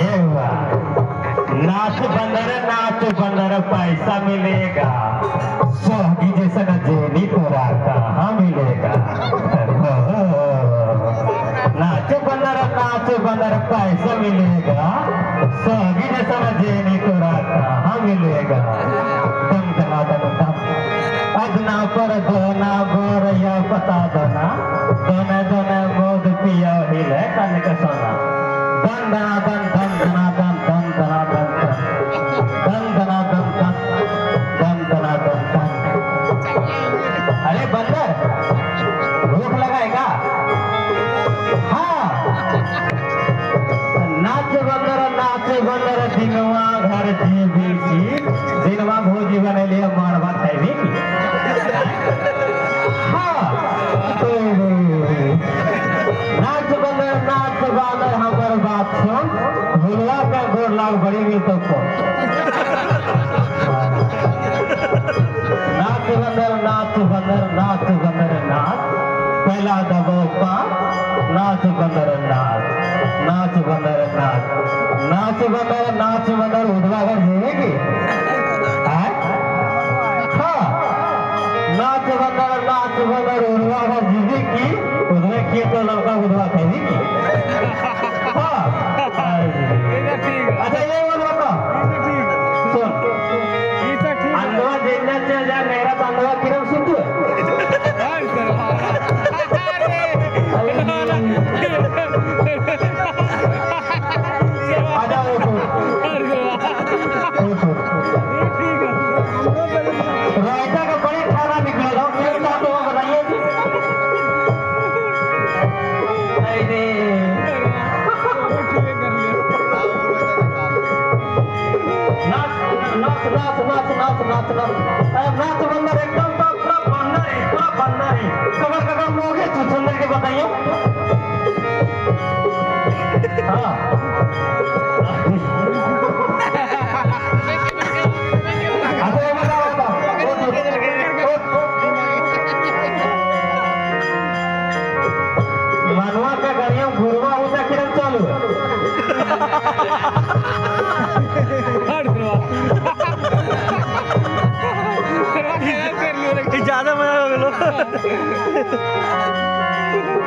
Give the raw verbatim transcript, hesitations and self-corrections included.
ये हुआ नाच बंदर नाच बंदर पैसा मिलेगा सोहगी जैसा न जेनी तोरा कहाँ मिलेगा नाच बंदर नाच बंदर पैसा मिलेगा सोहगी जैसा न जेनी तोरा कहाँ मिलेगा दम दना दम दम अदना पर दोना बोर या बता दोना दोने दोने मोद पिया हिले कन का सोना दन दना दन दन दना दन दन दना दन दन दना दन दन दन दना दन दन। अरे बंदर भूख लगाएगा? हाँ नाच बंदर नाच बंदर दिनवा घर जीवी की दिनवा भोजी बने लिए मार भात खाई की। हाँ तो नाच बंदर नाच बंदर हमार बात सुन भुलवा का गोर लाग बड़ी भी तो कौन नाच बंदर नाच बंदर नाच बंदर नाच पहला दबाव का नाच बंदर नाच नाच बंदर नाच नाच बंदर नाच बंदर उधवा घर जीवेगी। हाँ नाच बंदर नाच बंदर उधवा घर जीवी की उधवे किए तो लड़का उधवा खेली की। हाँ अच्छा ये बोल बता सुन अंधवा देखना चाहिए जा मेरा तो अंधवा किरम सुन तू आजा वो रायता का बड़ी खाना निकला था मेरे साथ वो बताइए नाच नाच नाच नाच नाच नाच नाच बंदर एकदम पूरा बंदर है पूरा बंदर है कबर कबर मोगे सुंदर के बताइए। हाँ मनवा का गाड़ियां घुरवा होता किरण चालू ज्यादा मजा हो गया।